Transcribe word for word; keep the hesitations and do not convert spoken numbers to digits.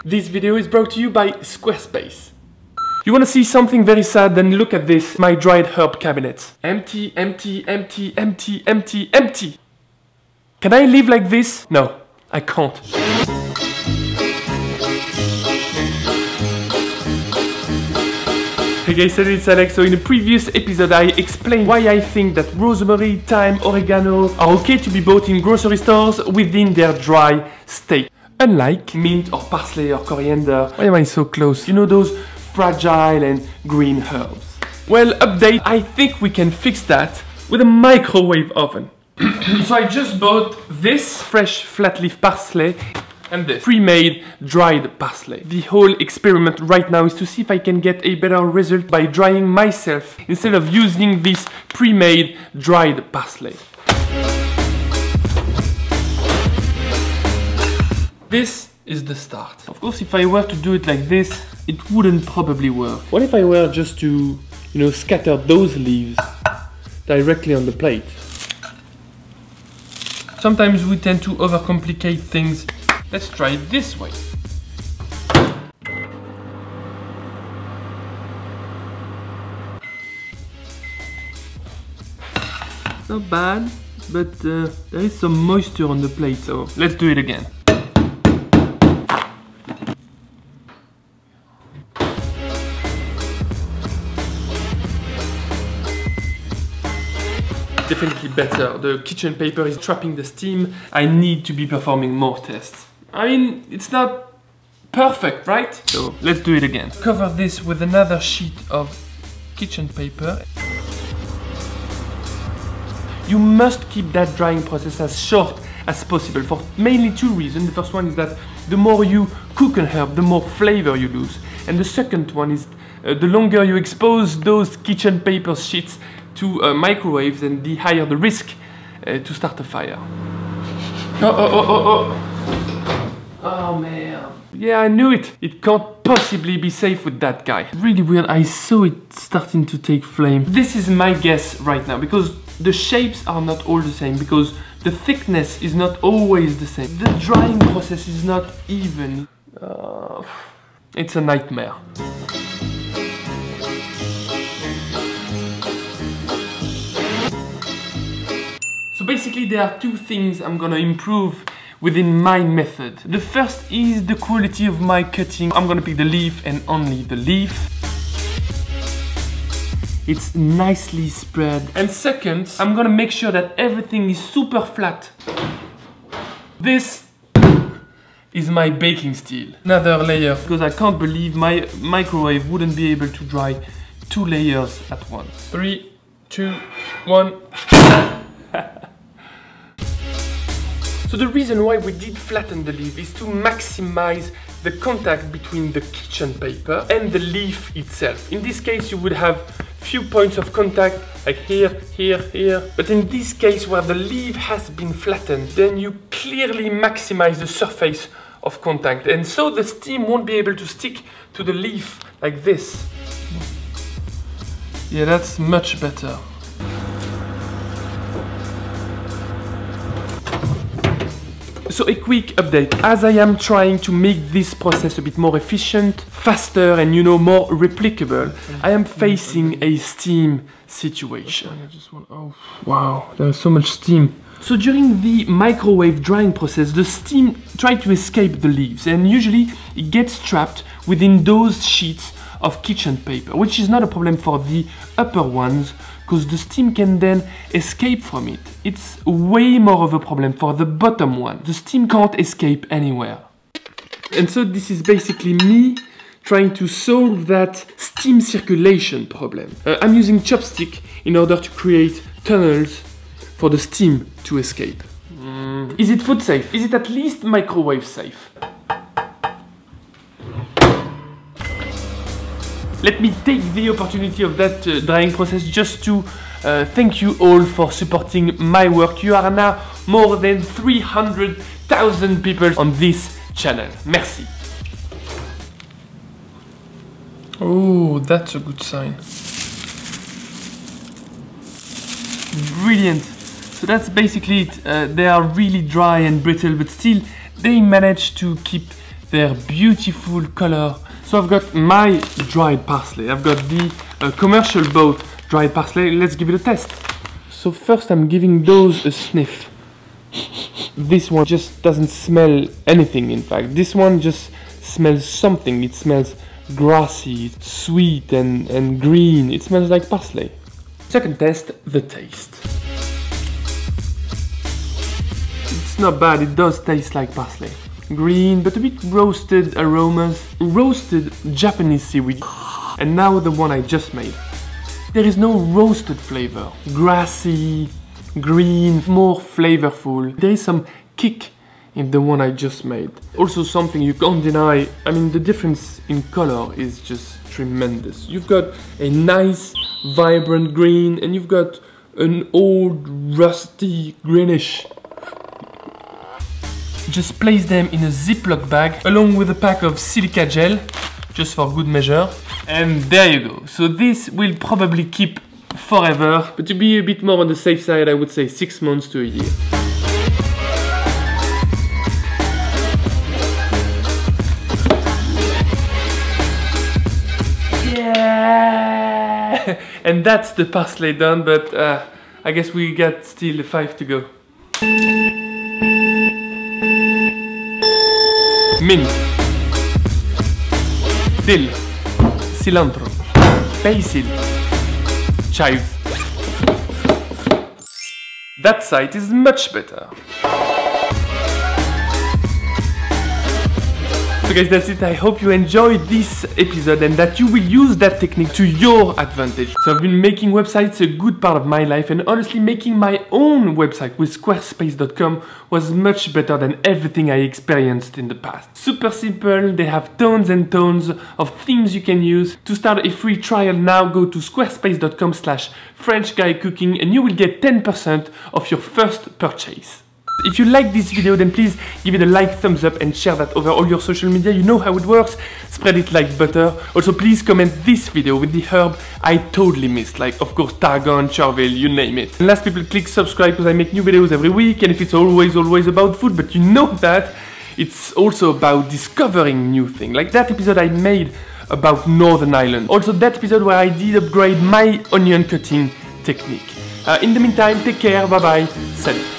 This video is brought to you by Squarespace. You want to see something very sad? Then look at this, my dried herb cabinet. Empty, empty, empty, empty, empty, empty. Can I live like this? No, I can't. Hey guys, salut, it's Alex. So in a previous episode I explained why I think that rosemary, thyme, oregano are okay to be bought in grocery stores within their dry state. Unlike mint or parsley or coriander. Why am I so close? You know, those fragile and green herbs. Well, update, I think we can fix that with a microwave oven. So I just bought this fresh flat leaf parsley and this pre-made dried parsley. The whole experiment right now is to see if I can get a better result by drying myself instead of using this pre-made dried parsley. This is the start. Of course, if I were to do it like this, it wouldn't probably work. What if I were just to, you know, scatter those leaves directly on the plate? Sometimes we tend to overcomplicate things. Let's try it this way. Not bad, but uh, there is some moisture on the plate, so let's do it again. Definitely better. The kitchen paper is trapping the steam. I need to be performing more tests. I mean, it's not perfect, right? So let's do it again. Cover this with another sheet of kitchen paper. You must keep that drying process as short as possible for mainly two reasons. The first one is that the more you cook an herb, the more flavor you lose. And the second one is uh, the longer you expose those kitchen paper sheets to uh, microwaves, and the higher the risk uh, to start a fire. Oh, oh, oh, oh, oh. Oh man. Yeah, I knew it. It can't possibly be safe with that guy. Really weird, I saw it starting to take flame. This is my guess right now, because the shapes are not all the same, because the thickness is not always the same. The drying process is not even. Uh, it's a nightmare. So basically there are two things I'm gonna improve within my method. The first is the quality of my cutting. I'm gonna pick the leaf and only the leaf. It's nicely spread. And second, I'm gonna make sure that everything is super flat. This is my baking steel. Another layer, because I can't believe my microwave wouldn't be able to dry two layers at once. Three, two, one. So the reason why we did flatten the leaf is to maximize the contact between the kitchen paper and the leaf itself. In this case, you would have few points of contact, like here, here, here. But in this case, where the leaf has been flattened, then you clearly maximize the surface of contact. And so the steam won't be able to stick to the leaf like this. Yeah, that's much better. So a quick update, as I am trying to make this process a bit more efficient, faster and, you know, more replicable, I am facing a steam situation. I just want, oh, wow, there's so much steam. So during the microwave drying process, the steam tries to escape the leaves, and usually it gets trapped within those sheets of kitchen paper, which is not a problem for the upper ones, because the steam can then escape from it. It's way more of a problem for the bottom one. The steam can't escape anywhere. And so this is basically me trying to solve that steam circulation problem. Uh, I'm using chopstick in order to create tunnels for the steam to escape. Mm. Is it food safe? Is it at least microwave safe? Let me take the opportunity of that uh, drying process just to uh, thank you all for supporting my work. You are now more than three hundred thousand people on this channel. Merci. Oh, that's a good sign. Brilliant. So that's basically it. Uh, they are really dry and brittle, but still they manage to keep their beautiful color. So I've got my dried parsley, I've got the uh, commercial boat dried parsley. Let's give it a test. So first I'm giving those a sniff. This one just doesn't smell anything, in fact. This one just smells something. It smells grassy, sweet and, and green. It smells like parsley. Second test, the taste. It's not bad, it does taste like parsley. Green, but a bit roasted aromas. Roasted Japanese seaweed. And now the one I just made. There is no roasted flavor. Grassy, green, more flavorful. There is some kick in the one I just made. Also something you can't deny. I mean, the difference in color is just tremendous. You've got a nice, vibrant green, and you've got an old, rusty greenish. Just place them in a Ziploc bag along with a pack of silica gel, just for good measure. And there you go. So this will probably keep forever, but to be a bit more on the safe side, I would say six months to a year. Yeah! And that's the parsley done, but uh, I guess we got still five to go. Mint, dill, cilantro, basil, chives. That side is much better. So guys, that's it. I hope you enjoyed this episode and that you will use that technique to your advantage. So I've been making websites a good part of my life, and honestly making my own website with Squarespace dot com was much better than everything I experienced in the past. Super simple, they have tons and tons of themes you can use. To start a free trial now, go to squarespace dot com slash French Guy Cooking and you will get ten percent of your first purchase. If you like this video, then please give it a like, thumbs up and share that over all your social media. You know how it works. Spread it like butter. Also, please comment this video with the herb I totally missed. Like, of course, tarragon, chervil, you name it. And last, people, click subscribe because I make new videos every week. And if it's always, always about food, but you know that, it's also about discovering new things. Like that episode I made about Northern Ireland. Also, that episode where I did upgrade my onion cutting technique. Uh, in the meantime, take care. Bye-bye. Salut.